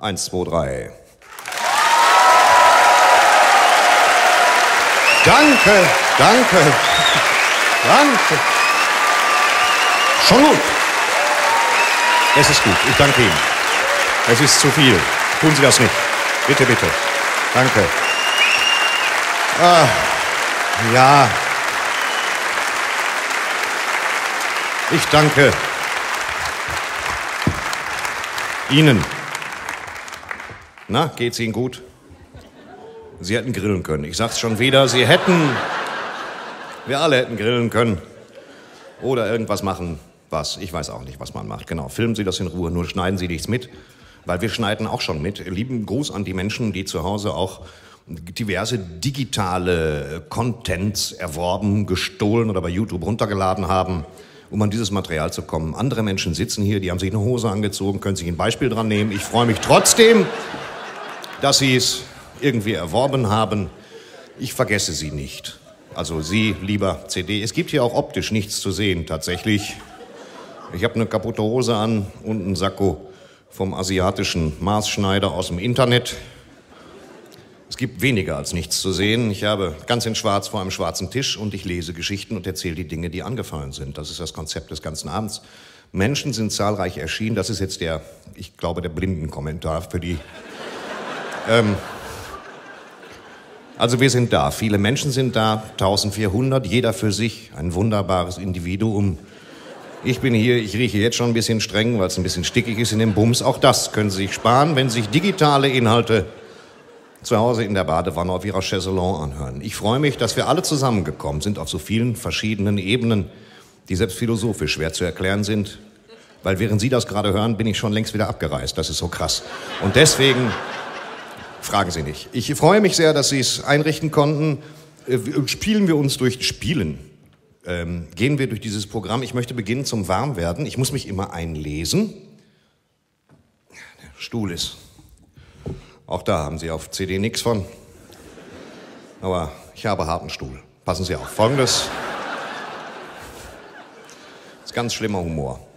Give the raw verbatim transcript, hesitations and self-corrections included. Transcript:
Eins, zwei, drei. Danke, danke, danke. Schon gut. Es ist gut, ich danke Ihnen. Es ist zu viel. Tun Sie das nicht. Bitte, bitte. Danke. Ah, ja. Ich danke Ihnen. Na, geht's Ihnen gut? Sie hätten grillen können. Ich sag's schon wieder, Sie hätten, wir alle hätten grillen können. Oder irgendwas machen, was, ich weiß auch nicht, was man macht. Genau, filmen Sie das in Ruhe, nur schneiden Sie nichts mit, weil wir schneiden auch schon mit. Lieben Gruß an die Menschen, die zu Hause auch diverse digitale Contents erworben, gestohlen oder bei YouTube runtergeladen haben, um an dieses Material zu kommen. Andere Menschen sitzen hier, die haben sich eine Hose angezogen, können sich ein Beispiel dran nehmen. Ich freue mich trotzdem, dass Sie es irgendwie erworben haben. Ich vergesse Sie nicht. Also Sie, lieber C D. Es gibt hier auch optisch nichts zu sehen, tatsächlich. Ich habe eine kaputte Hose an und einen Sakko vom asiatischen Maßschneider aus dem Internet. Es gibt weniger als nichts zu sehen. Ich habe ganz in schwarz vor einem schwarzen Tisch und ich lese Geschichten und erzähle die Dinge, die angefallen sind. Das ist das Konzept des ganzen Abends. Menschen sind zahlreich erschienen. Das ist jetzt der, ich glaube, der Blindenkommentar für die... ähm, Also wir sind da, viele Menschen sind da, eintausendvierhundert, jeder für sich, ein wunderbares Individuum. Ich bin hier, ich rieche jetzt schon ein bisschen streng, weil es ein bisschen stickig ist in dem Bums. Auch das können Sie sich sparen, wenn Sie sich digitale Inhalte zu Hause in der Badewanne auf Ihrer Chaiselongue anhören. Ich freue mich, dass wir alle zusammengekommen sind auf so vielen verschiedenen Ebenen, die selbst philosophisch schwer zu erklären sind. Weil während Sie das gerade hören, bin ich schon längst wieder abgereist. Das ist so krass. Und deswegen... Fragen Sie nicht. Ich freue mich sehr, dass Sie es einrichten konnten. Spielen wir uns durch Spielen. Ähm, gehen wir durch dieses Programm. Ich möchte beginnen zum Warmwerden. Ich muss mich immer einlesen. Der Stuhl ist. Auch da haben Sie auf C D nichts von. Aber ich habe harten Stuhl. Passen Sie auf. Folgendes. Das ist ganz schlimmer Humor.